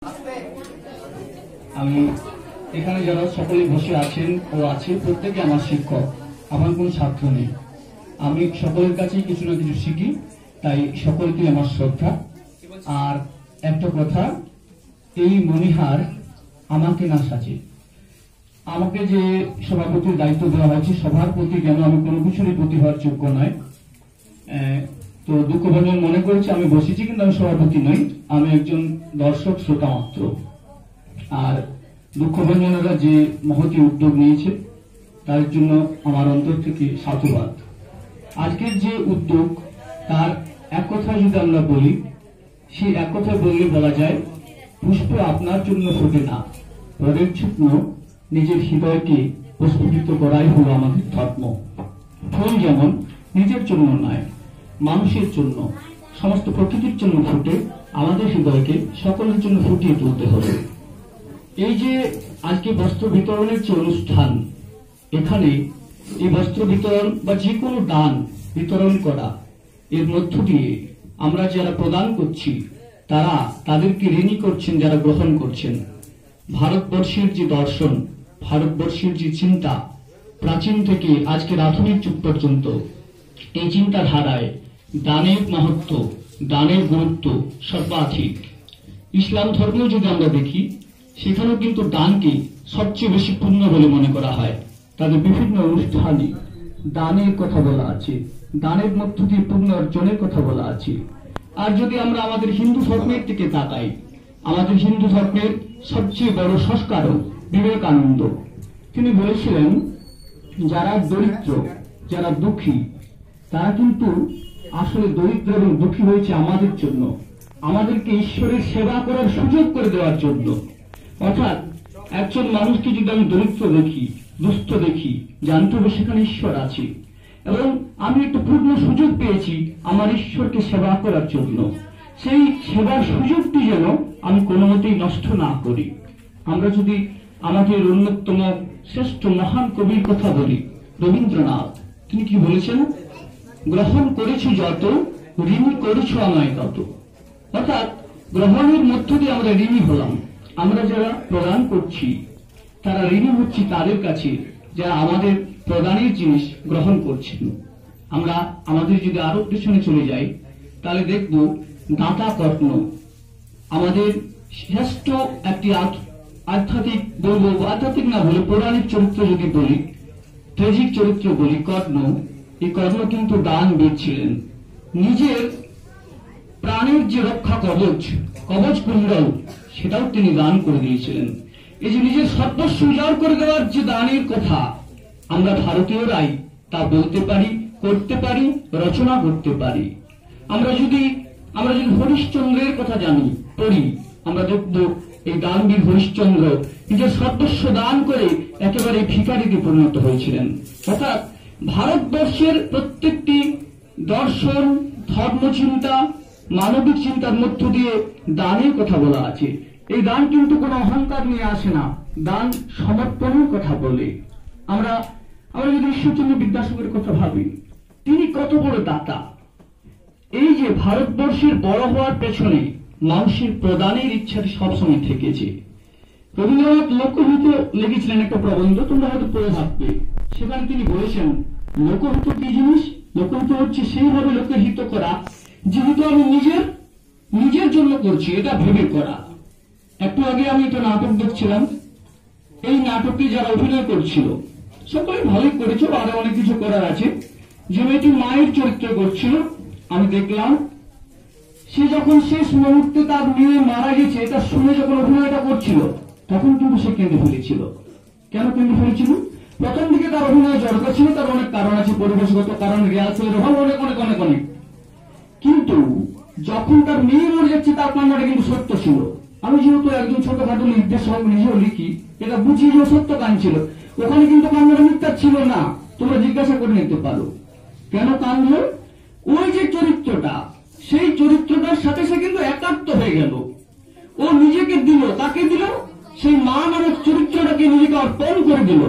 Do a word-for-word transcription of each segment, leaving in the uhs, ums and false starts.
আমি এখানে যারা সকলে বসে আছেন ও আছে প্রত্যেকে আমার শিক্ষক, আমার কোন ছাত্র নেই। আমি সকলের কাছেই কিছু না কিছু শিখি, তাই সকলকে আমার শ্রদ্ধা। আর একটা কথা, এই মনিহার আমাকে না সাজে, আমাকে যে সভাপতির দায়িত্ব দেওয়া হয়েছে সভার প্রতি যেন আমি কোনো কিছুরই প্রতি হওয়ার যোগ্য নয়। তো দুঃখভঞ্জন মনে করেছে আমি বসেছি, কিন্তু আমি সভাপতি নই, আমি একজন দর্শক শ্রোতা মাত্র। আর দুঃখভঞ্জনেরা যে মহতি উদ্যোগ নিয়েছে তার জন্য আমার অন্তর থেকে সাধুবাদ। আজকের যে উদ্যোগ তার এক কথায় যদি আমরা বলি, সেই এক কথায় বললে বলা যায়, পুষ্প আপনার জন্য ফোটে না, পরের জন্য নিজের হৃদয়কে প্রস্ফুটিত করাই হলো আমাদের ধর্ম। ফুল যেমন নিজের জন্য নয়, মানুষের জন্য, সমস্ত প্রকৃতির জন্য ফুটে, আমাদের হৃদয়কে সকলের জন্য ফুটিয়ে তুলতে হবে। এই যে আজকে বস্ত্র বিতরণের যে অনুষ্ঠান, এখানে এই বস্ত্র বিতরণ বা যে কোনো দান বিতরণ করা, এর মধ্য দিয়ে আমরা যারা প্রদান করছি তারা তাদেরকে ঋণী করছেন যারা গ্রহণ করছেন। ভারতবর্ষের যে দর্শন, ভারতবর্ষের যে চিন্তা, প্রাচীন থেকে আজকের আধুনিক যুগ পর্যন্ত, এই চিন্তাধারায় দানের মাহাত্ম্য, দানের গুরুত্ব সর্বাধিক। ইসলাম ধর্ম যদি আমরা দেখি, সেখানেও কিন্তু দানকে সবচেয়ে বেশি পুণ্য বলে মনে করা হয়। তাদের বিভিন্ন অনুষ্ঠানে দানের কথা বলা আছে, দানের মধ্য দিয়ে পুণ্য অর্জনের কথা বলা আছে। আর যদি আমরা আমাদের হিন্দু ধর্মের দিকে তাকাই, আমাদের হিন্দু ধর্মের সবচেয়ে বড় সংস্কারক বিবেকানন্দ, তিনি বলেছিলেন যারা দরিদ্র, যারা দুঃখী, তারা কিন্তু আসলে দরিদ্র এবং দুঃখী হয়েছে আমাদের জন্য, আমাদেরকে ঈশ্বরের সেবা করার সুযোগ করে দেওয়ার জন্য। অর্থাৎ একজন মানুষকে যদি আমি দরিদ্র দেখি, দুস্থ দেখি, জানতে হবে সেখানে ঈশ্বর আছে এবং আমি একটু পূর্ণ সুযোগ পেয়েছি আমার ঈশ্বরকে সেবা করার জন্য। সেই সেবার সুযোগটি যেন আমি কোনো মতেই নষ্ট না করি। আমরা যদি আমাদের অন্যতম শ্রেষ্ঠ মহান কবির কথা বলি, রবীন্দ্রনাথ, তিনি কি বলেছেন? গ্রহণ করেছি যত, ঋণী করেছ আমায় তত। অর্থাৎ গ্রহণের মধ্য দিয়ে আমরা ঋণী হলাম। আমরা যারা প্রদান করছি তারা ঋণী হচ্ছি তাদের কাছে যারা আমাদের প্রদানের জিনিস গ্রহণ করছেন। আমরা আমাদের যদি আরো পেছনে চলে যাই, তাহলে দেখব দাতা কর্ণ আমাদের শ্রেষ্ঠ একটি আধ্যাত্মিক বলবো, আধ্যাত্মিক না বলে পৌরাণিক চরিত্র যদি বলি, ট্রেজিক চরিত্র বলি, কর্ণ। এই কর্ণ কিন্তু দান দিচ্ছিলেন, নিজের প্রাণের যে রক্ষা কবচ, কবচ কুণ্ডল, সেটাও তিনি দান করে দিয়েছিলেন। এই যে নিজের সর্বস্ব উজাড় করে দেওয়ার যে দানের কথা, আমরা ভারতীয়রাই তা বলতে পারি, করতে পারি, রচনা করতে পারি। আমরা যদি আমরা যদি হরিশ্চন্দ্রের কথা জানি, পড়ি, আমরা দেখব এই দানবীর হরিশ্চন্দ্র নিজের সর্বস্ব দান করে একেবারে ভিখারিতে পরিণত হয়েছিলেন। অর্থাৎ ভারতবর্ষের প্রত্যেকটি দর্শন, ধর্মচিন্তা, মানবিক চিন্তার মধ্য দিয়ে দানের কথা বলা আছে। এই দান কিন্তু কোনো অহংকার নিয়ে আসে না, দান সমর্পণের কথা বলে। আমরা আমরা যদি ঈশ্বরচন্দ্র বিদ্যাসাগরের কথা ভাবি, তিনি কত বড় দাতা। এই যে ভারতবর্ষের বড় হওয়ার পেছনে মানুষের প্রদানের ইচ্ছাটি সবসময় থেকেছে। রবীন্দ্রনাথ লোকহিত লিখেছিলেন একটা প্রবন্ধ, তোমরা হয়তো পড়ে থাকবে। সেখানে তিনি বলেছেন, লোকহিত কি জিনিস? লোকহিত হচ্ছে সেইভাবে লোকের হিত করা যেহেতু আমি নিজের নিজের জন্য করছি, এটা ভেবে করা। একটু আগে আমি একটা নাটক দেখছিলাম, এই নাটকে যারা অভিনয় করছিল সকলে ভালোই করেছিল, আরো অনেক কিছু করার আছে। যে মেয়েটি মায়ের চরিত্র করছিল, আমি দেখলাম সে যখন শেষ মুহূর্তে তার মেয়ে মারা গেছে এটা শুনে যখন অভিনয়টা করছিল, তখন কিন্তু সে কেঁদে ফেলেছিল। কেন কেঁদে ফেলেছিল? প্রথম দিকে তার অভিনয় জড়তা ছিল, তার অনেক কারণ আছে, পরিবেশগত কারণ, রিহার্সালের অভাব, অনেক অনেক অনেক অনেক কিন্তু যখন তার মেয়ে মরে যাচ্ছে তার কান্নাটা কিন্তু সত্য ছিল। আমি যেহেতু একজন ছোটখাটো নির্দেশক, নিজেও লিখি, এটা বুঝি যে সত্য কাঁদছিল। ওখানে কিন্তু কান্নাটা মিথ্যা ছিল না, তোমরা জিজ্ঞাসা করে নিতে পারো কেন কাঁদল। ওই যে চরিত্রটা, সেই চরিত্রটার সাথে সে কিন্তু একাত্ম হয়ে গেল, ও নিজেকে দিল, তাকে দিল, সেই মা নামক চরিত্রটাকে নিজেকে অর্পণ করে দিল।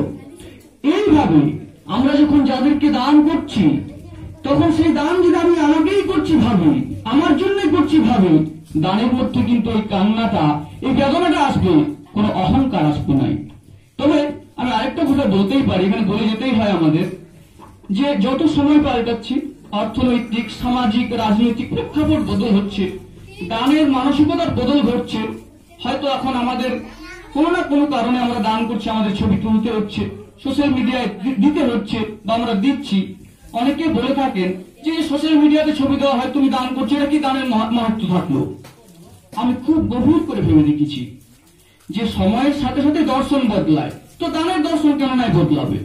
এইভাবে আমরা যখন যাদেরকে দান করছি, তখন সেই দান যদি আমি আমাকেই করছি ভাবি, আমার জন্যই করছি ভাবি, দানের মধ্যে কিন্তু ওই কান্নাটা এই বেদনাটা আসবে, কোনো অহংকার আসবে নাই। তবে আমি আরেকটা কথা বলতেই পারি, এখানে বলে যেতেই হয় আমাদের, যে যত সময় পাল্টাচ্ছি, অর্থনৈতিক, সামাজিক, রাজনৈতিক প্রেক্ষাপট বদল হচ্ছে, দানের মানসিকতার বদল ঘটছে। হয়তো এখন আমাদের কোনো না কোনো কারণে আমরা দান করছি, আমাদের ছবি তুলতে হচ্ছে, সোশ্যাল মিডিয়ায় দিতে হচ্ছে বা আমরা দিচ্ছি। অনেকে বলে থাকেন যে সোশ্যাল মিডিয়াতে ছবি দেওয়া হয়, তুমি দান করছো, এটা কি দানের মাহাত্ম্য থাকলো? আমি খুব গভীর করে ভেবে দেখেছি যে সময়ের সাথে সাথে দর্শন বদলায়, তো দানের দর্শন কেন নয় বদলাবে?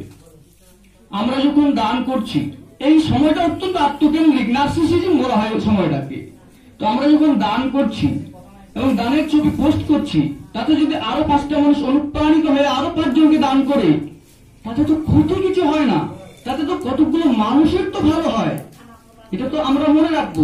আমরা যখন দান করছি, এই সময়টা অত্যন্ত আত্মকেন্দ্রিক, নার্সিসিজম বলা হয় সময়টাকে। তো আমরা যখন দান করছি এবং দানের ছবি পোস্ট করছি, তাতে যদি আরো পাঁচটা মানুষ অনুপ্রাণিত হয়ে আরো পাঁচজনকে দান করে, তাতে তো ক্ষতি কিছু হয় না, তাতে তো কতগুলো মানুষের তো ভালো হয়। এটা তো আমরা মনে রাখবো।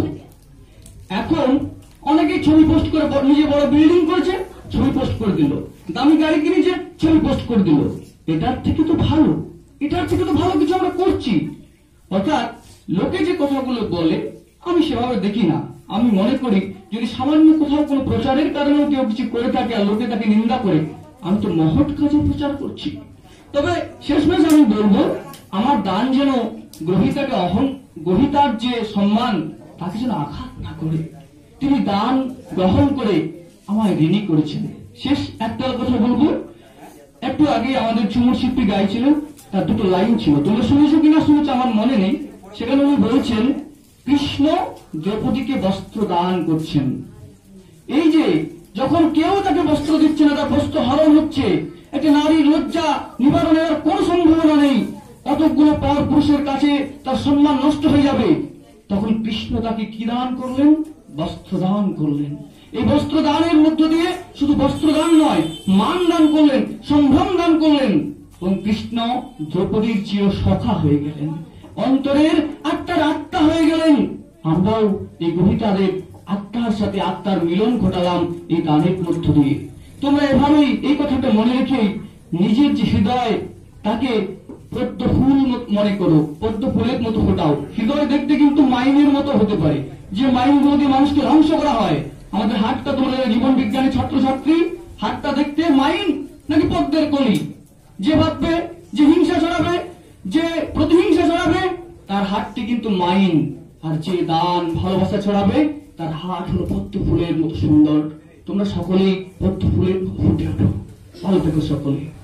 এখন অনেকে ছবি পোস্ট করে, নিজে বড় বিল্ডিং করেছে, ছবি পোস্ট করে দিল, দামি গাড়ি কিনেছে, ছবি পোস্ট করে দিল। এটার থেকে তো ভালো, এটার থেকে তো ভালো কিছু আমরা করছি। অর্থাৎ লোকে যে কথাগুলো বলে আমি সেভাবে দেখি না। আমি মনে করি যদি সামান্য কোথাও কোনো প্রচারের কারণেও কেউ কিছু করে থাকে আর লোকে তাকে নিন্দা করে, আমি তো মহৎ কাজে প্রচার করছি। তবে শেষমেশ আমি বলবো, আমার দান যেন গ্রহীতাকে অহং গ্রহীতার যে সম্মান তাকে যেন আঘাত না করে। তিনি দান গ্রহণ করে আমায় ঋণী করেছেন। শেষ একটা কথা বলবো, একটু আগে আমাদের ঝুমুর শিল্পী গাইছিলেন, তার দুটো লাইন ছিল, তোমরা শুনেছো কিনা শুনেছো আমার মনে নেই। সেখানে উনি বলছেন, কৃষ্ণ দ্রৌপদীকে বস্ত্র দান করছেন। এই যে যখন কেউ তাকে বস্ত্র দিচ্ছে না, তার বস্ত্র হরণ হচ্ছে, একটা নারীর লজ্জা নিবারণের কোন সম্ভাবনা নেই, কতগুলো পর পুরুষের কাছে তার সম্মান নষ্ট হয়ে যাবে, তখন কৃষ্ণ তাকে কি দান করলেন? বস্ত্র দান করলেন। এই বস্ত্র দানের মধ্য দিয়ে শুধু বস্ত্র দান নয়, মান দান করলেন, সম্ভ্রম দান করলেন, এবং কৃষ্ণ দ্রৌপদীর চির সখা হয়ে গেলেন, অন্তরের আত্মার আত্মা হয়ে গেলেন। আমরাও এই গ্রহীতাদের আত্মার সাথে আত্মার মিলন ঘটালাম এই দানের মধ্য দিয়ে। তোমরা এভাবেই এই কথাটা মনে রেখে নিজের যে হৃদয়, তাকে পদ্ম ফুল মনে করো, পদ্ম ফুলের মতো ফোটাও। হৃদয় দেখতে কিন্তু মাইনের মতো হতে পারে, যে মাইনগুলো দিয়ে মানুষকে ধ্বংস করা হয়। আমাদের হাতটা, তোমাদের জীবন বিজ্ঞানের ছাত্রছাত্রী, হাতটা দেখতে মাইন নাকি পদ্মের কলি? যে ভাববে, যে হিংসা ছড়াবে, যে প্রতিহিংসা ছড়াবে, তার হাতটি কিন্তু মাইন। আর যে দান ভালোবাসা ছড়াবে, তার হাত হলো পদ্ম ফুলের মতো সুন্দর। তোমরা সকলেই পদ্ম ফুলের ফুটে ওঠো। ভালো থেকো সকলে।